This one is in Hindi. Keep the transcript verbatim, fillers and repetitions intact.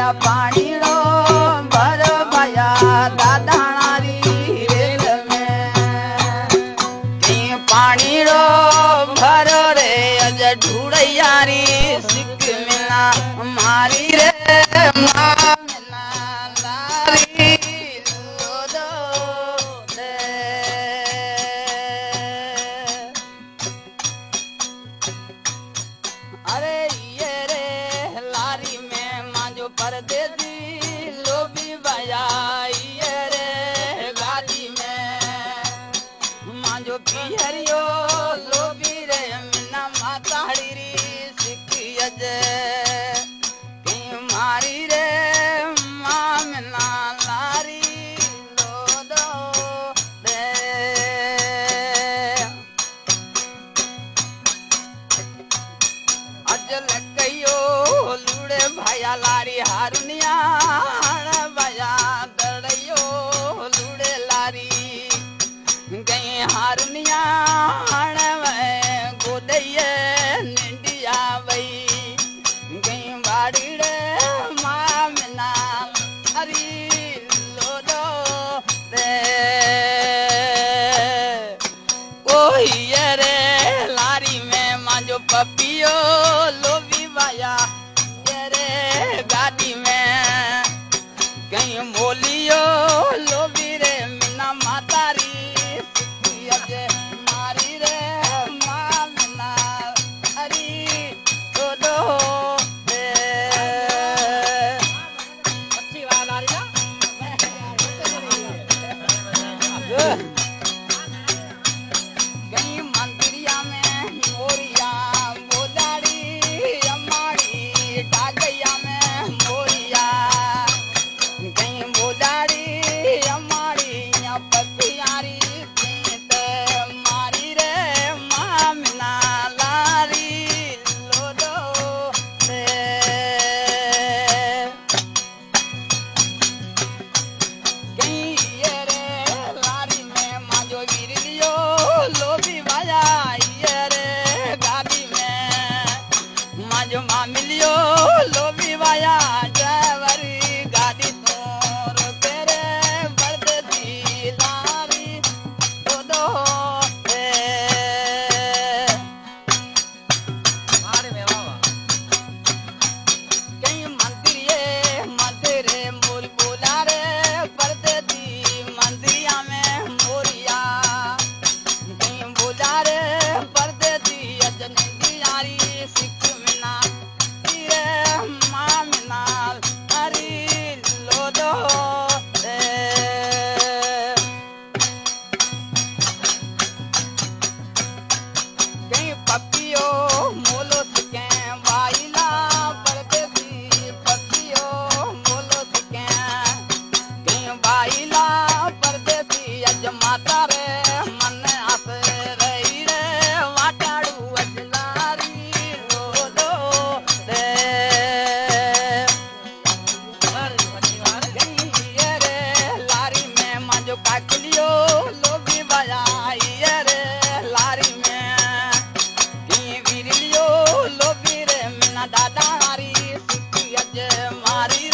पानी रो भर भया दादाणारी रेल में कहीं पानी रो भर रे अज ढूढ़ियारी सिक मिला मारी रे माँ मिला लारी लो दो दे अरे ये रे लारी में मांजो परदेसी लोभी भया ये रे गाड़ी में मांजो पिहरियो लोभी रे मिना माताड़ी री सिकी अजे कहीं मारी रे माँ मिना लारी लो दो दे अजल कयो लूड़े भया लारी हारुनिया भया दड़यो लूड़े लारी गई हारुनिया गोदैये निंडिया वही गई बाड़ी रे माँ मिना हरी लो दो दे ओही ये रे लारी में मांजो पपियो लोभी भया ये रे गाड़ी में कहीं मोलियो लोभी रे मिना मातारी सिक्की अजे मारी रे माँ मिना हरी दो दो दे अच्छी बात आ रही है कहीं मंदिरिया में मोरिया बोलाड़ी अम्माड़ी डागैया में मोरिया कहीं बोलाड़ी अम्माड़ी या पपियारी पीत मारी रे माँ मिना लारी लो दो दे कहीं ये रे लारी में मांजो गिरलियो लोभी भया ये रे गाड़ी में मांजो माँ मिलियो लोभी भया ड्राइवरी गाड़ी तो रोके रे बरदेसी लारी दो दो दे कहीं मंदिर मंदिर मोरी बोला रे परदेसी मंदिरिया में मोरिया कहीं बोला रे परदेसी अजनंदी यारी सिख मिना रे माँ मिना हरी लो दो दे कहीं पपियो मोलो सिके वाइला परदेसी पपियो मोलो सिके कहीं वाइला परदेसी अज माता रे मन आस रही रे वाटाड़ू अजलारी लो दो दे कहीं ये रे लारी में मांजो काकलियो लोभी भया ये रे लारी में कहीं वीरलियो लोभी रे मिना दादा हारी सिक्की अज मारी